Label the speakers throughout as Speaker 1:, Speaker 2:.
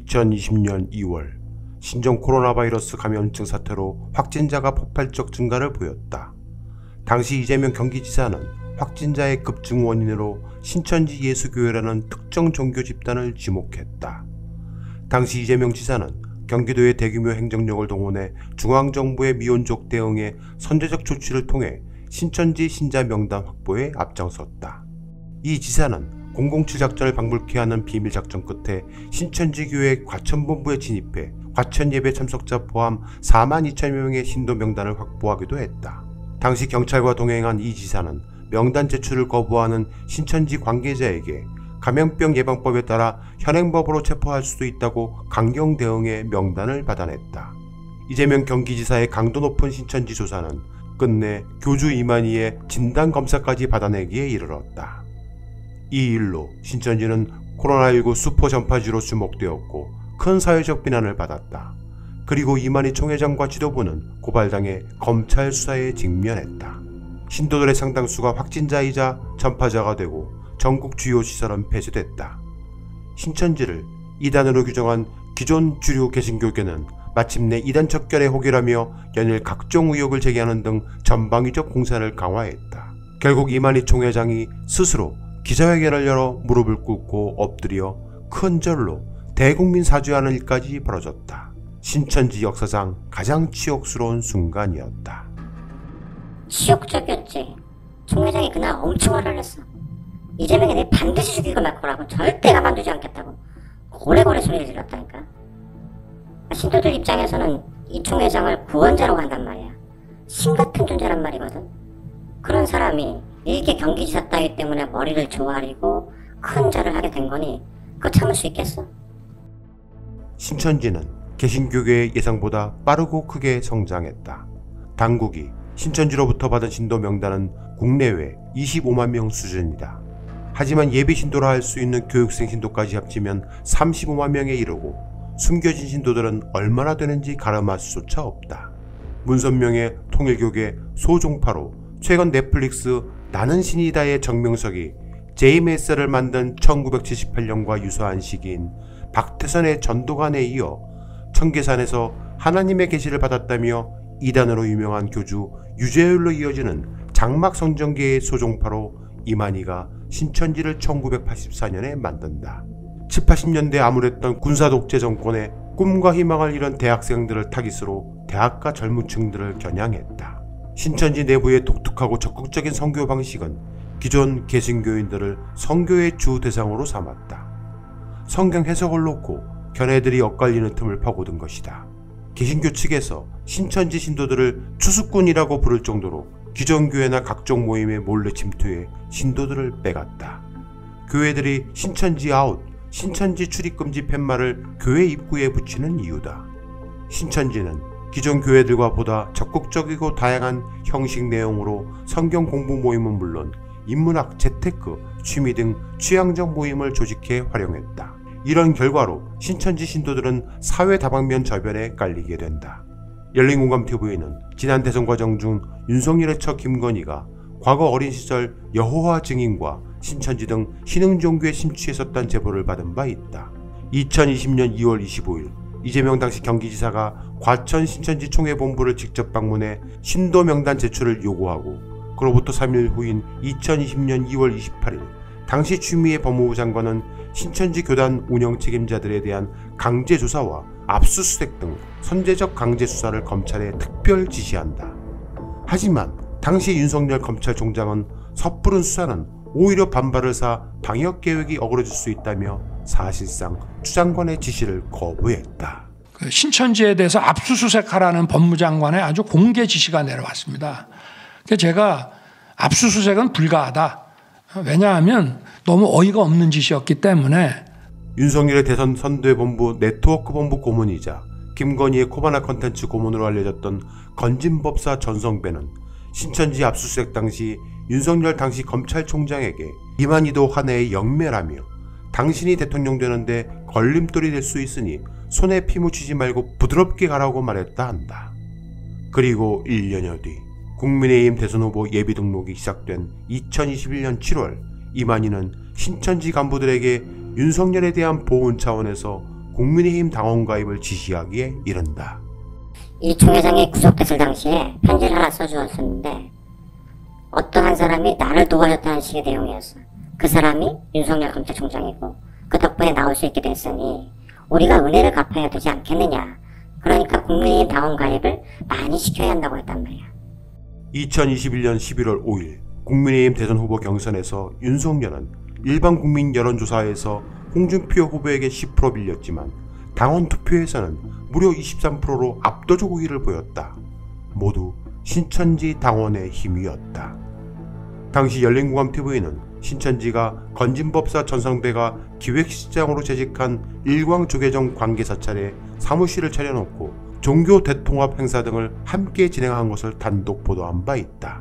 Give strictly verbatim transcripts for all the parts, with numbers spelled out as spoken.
Speaker 1: 이천이십 년 이월 신종 코로나 바이러스 감염증 사태로 확진자가 폭발적 증가를 보였다. 당시 이재명 경기지사는 확진자의 급증 원인으로 신천지 예수교회라는 특정 종교 집단을 지목했다. 당시 이재명 지사는 경기도의 대규모 행정력을 동원해 중앙정부의 미온족 대응에 선제적 조치를 통해 신천지 신자 명단 확보에 앞장섰다. 이 지사는 공공칠 작전을 방불케 하는 비밀 작전 끝에 신천지 교회 과천본부에 진입해 과천 예배 참석자 포함 사만 이천여 명의 신도 명단을 확보하기도 했다. 당시 경찰과 동행한 이 지사는 명단 제출을 거부하는 신천지 관계자에게 감염병 예방법에 따라 현행법으로 체포할 수도 있다고 강경 대응해 명단을 받아냈다. 이재명 경기지사의 강도 높은 신천지 조사는 끝내 교주 이만희의 진단검사까지 받아내기에 이르렀다. 이 일로 신천지는 코로나십구 슈퍼 전파지로 주목되었고 큰 사회적 비난을 받았다. 그리고 이만희 총회장과 지도부는 고발당해 검찰 수사에 직면했다. 신도들의 상당수가 확진자이자 전파자가 되고 전국 주요 시설은 폐쇄됐다. 신천지를 이단으로 규정한 기존 주류 개신교계는 마침내 이단 척결에 호기라며 연일 각종 의혹을 제기하는 등 전방위적 공세를 강화했다. 결국 이만희 총회장이 스스로 기자회견을 열어 무릎을 꿇고 엎드려 큰 절로 대국민 사죄하는 일까지 벌어졌다. 신천지 역사상 가장 치욕스러운 순간이었다.
Speaker 2: 치욕적이었지. 총회장이 그날 엄청 화를 냈어. 이재명이 내 반드시 죽이고 말 거라고, 절대 가만두지 않겠다고 고래고래 소리를 질렀다니까. 신도들 입장에서는 이 총회장을 구원자로 간단 말이야. 신 같은 존재란 말이거든. 그런 사람이 이렇게 경기지사 따위 때문에 머리를 조아리고 큰 절을 하게 된 거니 그거 참을 수 있겠어?
Speaker 1: 신천지는 개신교계의 예상보다 빠르고 크게 성장했다. 당국이 신천지로부터 받은 신도 명단은 국내외 이십오만 명 수준이다. 하지만 예비 신도라 할 수 있는 교육생 신도까지 합치면 삼십오만 명에 이르고 숨겨진 신도들은 얼마나 되는지 가늠할 수조차 없다. 문선명의 통일교계 소종파로 최근 넷플릭스 나는 신이다의 정명석이 제이메스를 만든 천구백칠십팔 년과 유사한 시기인 박태선의 전도관에 이어 청계산에서 하나님의 계시를 받았다며 이단으로 유명한 교주 유재율로 이어지는 장막성정계의 소종파로 이만희가 신천지를 천구백팔십사 년에 만든다. 칠십, 팔십 년대 암울했던 군사독재 정권에 꿈과 희망을 잃은 대학생들을 타깃으로 대학가 젊은층들을 겨냥했다. 신천지 내부의 독특하고 적극적인 선교 방식은 기존 개신교인들을 선교의 주 대상으로 삼았다. 성경 해석을 놓고 견해들이 엇갈리는 틈을 파고든 것이다. 개신교 측에서 신천지 신도들을 추수꾼이라고 부를 정도로 기존 교회나 각종 모임에 몰래 침투해 신도들을 빼갔다. 교회들이 신천지 아웃, 신천지 출입금지 팻말을 교회 입구에 붙이는 이유다. 신천지는 기존 교회들과 보다 적극적이고 다양한 형식 내용으로 성경 공부 모임은 물론 인문학, 재테크, 취미 등 취향적 모임을 조직해 활용했다. 이런 결과로 신천지 신도들은 사회 다방면 저변에 깔리게 된다. 열린공감티비는 지난 대선 과정 중 윤석열의 처 김건희가 과거 어린 시절 여호와 증인과 신천지 등 신흥 종교에 심취했었다는 제보를 받은 바 있다. 이천이십 년 이월 이십오일 이재명 당시 경기지사가 과천 신천지 총회본부를 직접 방문해 신도 명단 제출을 요구하고 그로부터 삼 일 후인 이천이십 년 이월 이십팔일 당시 추미애 법무부 장관은 신천지 교단 운영 책임자들에 대한 강제 조사와 압수수색 등 선제적 강제 수사를 검찰에 특별 지시한다. 하지만 당시 윤석열 검찰총장은 섣부른 수사는 오히려 반발을 사 방역 계획이 어그러질 수 있다며 사실상 추 장관의 지시를 거부했다.
Speaker 3: 그 신천지에 대해서 압수수색하라는 법무장관의 아주 공개 지시가 내려왔습니다. 제가 압수수색은 불가하다. 왜냐하면 너무 어이가 없는 짓이었기 때문에.
Speaker 1: 윤석열의 대선 선대본부 네트워크 본부 고문이자 김건희의 코바나 컨텐츠 고문으로 알려졌던 건진법사 전성배는 신천지 압수수색 당시 윤석열 당시 검찰총장에게 이만희도 한 해의 영매라며 당신이 대통령 되는데 걸림돌이 될 수 있으니 손에 피 묻히지 말고 부드럽게 가라고 말했다 한다. 그리고 일 년여 뒤 국민의힘 대선 후보 예비 등록이 시작된 이천이십일 년 칠월 이만희는 신천지 간부들에게 윤석열에 대한 보훈 차원에서 국민의힘 당원 가입을 지시하기에 이른다.
Speaker 2: 이 총회장이 구속됐을 당시에 편지를 하나 써주었었는데 어떠한 사람이 나를 도와줬다는 식의 내용이었어. 그 사람이 윤석열 검찰총장이고 그 덕분에 나올 수 있게 됐으니 우리가 은혜를 갚아야 되지 않겠느냐. 그러니까 국민의힘 당원 가입을 많이 시켜야 한다고 했단 말이야.
Speaker 1: 이천이십일년 십일월 오일 국민의힘 대선 후보 경선에서 윤석열은 일반 국민 여론조사에서 홍준표 후보에게 십 퍼센트 밀렸지만 당원 투표에서는 무려 이십삼 퍼센트로 압도적 우위를 보였다. 모두 신천지 당원의 힘이었다. 당시 열린공감티비는 신천지가 건진법사 전상배가 기획실장으로 재직한 일광조계종 관계사 차례 사무실을 차려놓고 종교 대통합 행사 등을 함께 진행한 것을 단독 보도한 바 있다.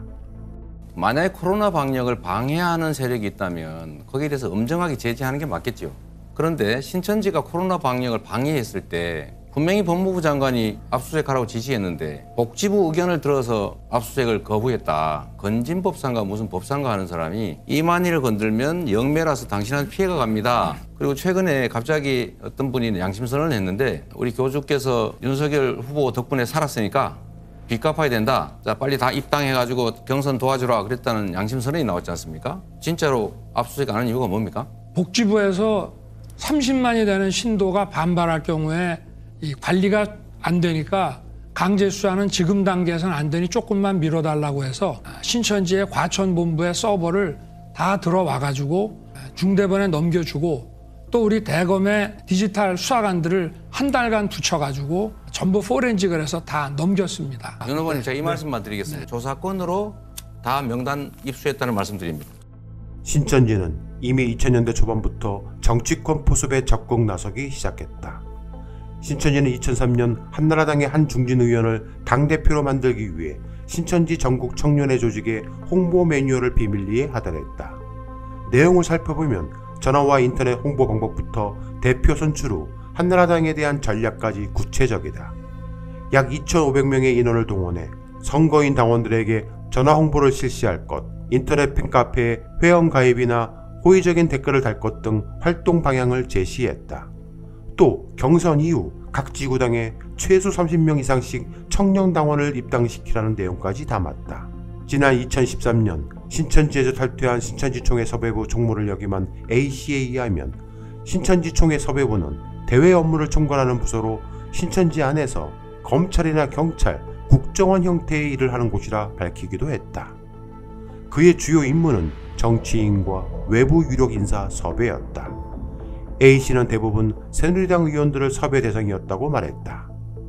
Speaker 4: 만약에 코로나 방역을 방해하는 세력이 있다면 거기에 대해서 엄정하게 제지하는 게 맞겠죠. 그런데 신천지가 코로나 방역을 방해했을 때 분명히 법무부 장관이 압수수색하라고 지시했는데 복지부 의견을 들어서 압수수색을 거부했다. 건진법상과 무슨 법상과 하는 사람이 이만희를 건들면 영매라서 당신한테 피해가 갑니다. 그리고 최근에 갑자기 어떤 분이 양심선언을 했는데 우리 교주께서 윤석열 후보 덕분에 살았으니까 빚 갚아야 된다. 자, 빨리 다 입당해가지고 경선 도와주라 그랬다는 양심선언이 나왔지 않습니까? 진짜로 압수수색 안 하는 이유가 뭡니까?
Speaker 3: 복지부에서 삼십만이 되는 신도가 반발할 경우에 이 관리가 안 되니까 강제 수사는 지금 단계에서는 안 되니 조금만 미뤄달라고 해서 신천지의 과천본부의 서버를 다 들어와가지고 중대본에 넘겨주고 또 우리 대검의 디지털 수사관들을 한 달간 붙여가지고 전부 포렌직을 해서 다 넘겼습니다.
Speaker 4: 윤 후보님, 제가 이
Speaker 3: 네.
Speaker 4: 말씀만 드리겠습니다. 네. 조사건으로 다 명단 입수했다는 말씀 드립니다.
Speaker 1: 신천지는 이미 이천년대 초반부터 정치권 포섭에 적극 나서기 시작했다. 신천지는 이천삼년 한나라당의 한 중진 의원을 당대표로 만들기 위해 신천지 전국 청년회 조직에 홍보 매뉴얼을 비밀리에 하달했다. 내용을 살펴보면 전화와 인터넷 홍보 방법부터 대표 선출 후 한나라당에 대한 전략까지 구체적이다. 약 이천오백 명의 인원을 동원해 선거인 당원들에게 전화 홍보를 실시할 것, 인터넷 팬카페에 회원 가입이나 호의적인 댓글을 달 것 등 활동 방향을 제시했다. 또 경선 이후 각 지구당에 최소 삼십 명 이상씩 청년 당원을 입당시키라는 내용까지 담았다. 지난 이천십삼년 신천지에서 탈퇴한 신천지총회 섭외부 총무를 역임한 A씨에 의하면 신천지총회 섭외부는 대외 업무를 총괄하는 부서로 신천지 안에서 검찰이나 경찰, 국정원 형태의 일을 하는 곳이라 밝히기도 했다. 그의 주요 임무는 정치인과 외부 유력 인사 섭외였다. A씨는 대부분 새누리당 의원들을 섭외 대상이었다고 말했다.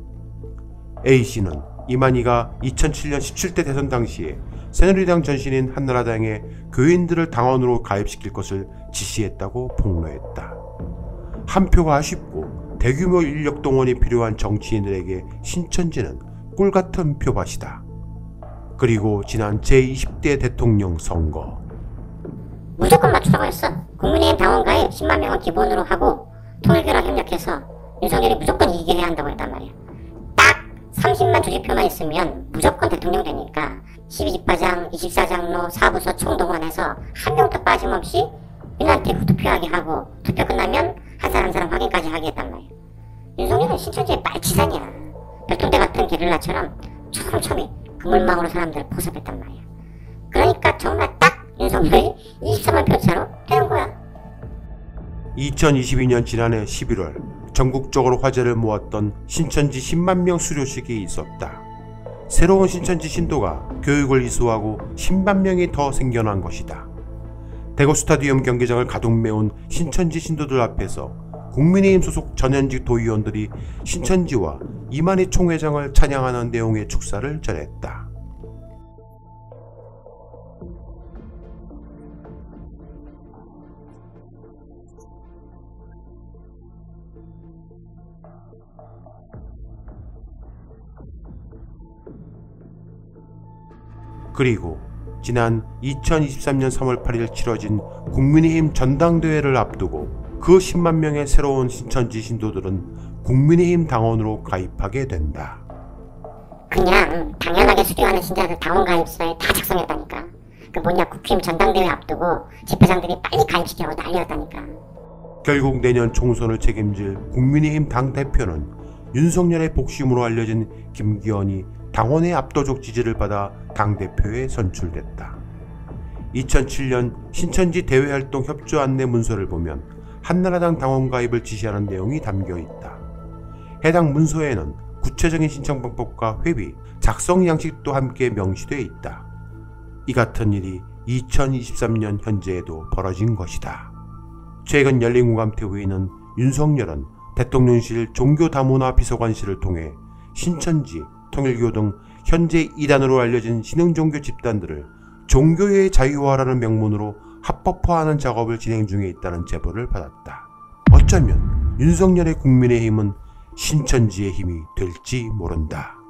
Speaker 1: A씨는 이만희가 이천칠년 십칠대 대선 당시에 새누리당 전신인 한나라당에 교인들을 당원으로 가입시킬 것을 지시했다고 폭로했다. 한 표가 아쉽고 대규모 인력 동원이 필요한 정치인들에게 신천지는 꿀같은 표밭이다. 그리고 지난 제이십대 대통령 선거
Speaker 2: 무조건 맞추라고 했어. 국민의힘 당원 가입 십만 명은 기본으로 하고 통일교랑 협력해서 윤석열이 무조건 이기게 해야 한다고 했단 말이야. 딱 삼십만 조직표만 있으면 무조건 대통령 되니까 십이지파장, 이십사장로, 사부서 총동원해서 한 명도 빠짐없이 윤한테 투표하게 하고 투표 끝나면 한 사람 한 사람 확인까지 하게 했단 말이야. 윤석열은 신천지의 말치산이야. 별동대 같은 게릴라처럼 촘촘히 그물망으로 사람들을 포섭했단 말이야. 그러니까 정말 딱 윤석열이 이십사만 표 차로 되는 거야.
Speaker 1: 이천이십이년 지난해 십일월 전국적으로 화제를 모았던 신천지 십만 명 수료식이 있었다. 새로운 신천지 신도가 교육을 이수하고 십만 명이 더 생겨난 것이다. 대구 스타디움 경기장을 가득 메운 신천지 신도들 앞에서 국민의힘 소속 전현직 도의원들이 신천지와 이만희 총회장을 찬양하는 내용의 축사를 전했다. 그리고 지난 이천이십삼년 삼월 팔일 치러진 국민의힘 전당대회를 앞두고 그 십만 명의 새로운 신천지 신도들은 국민의힘 당원으로 가입하게 된다.
Speaker 2: 그냥 당연하게 수료하는 신자들 당원 가입서에 다 작성했다니까. 그 뭐냐 국힘 전당대회 앞두고 집회장들이 빨리 가입시키라고 난리였다니까.
Speaker 1: 결국 내년 총선을 책임질 국민의힘 당대표는 윤석열의 복심으로 알려진 김기현이 당원의 압도적 지지를 받아 당대표에 선출됐다. 이천칠 년 신천지 대외활동 협조 안내 문서를 보면 한나라당 당원 가입을 지시하는 내용이 담겨 있다. 해당 문서에는 구체적인 신청 방법과 회비, 작성 양식도 함께 명시되어 있다. 이 같은 일이 이천이십삼 년 현재에도 벌어진 것이다. 최근 열린 공감대회의는 윤석열은 대통령실 종교다문화 비서관실을 통해 신천지, 통일교 등 현재 이단으로 알려진 신흥종교 집단들을 종교의 자유화라는 명문으로 합법화하는 작업을 진행 중에 있다는 제보를 받았다. 어쩌면 윤석열의 국민의힘은 신천지의 힘이 될지 모른다.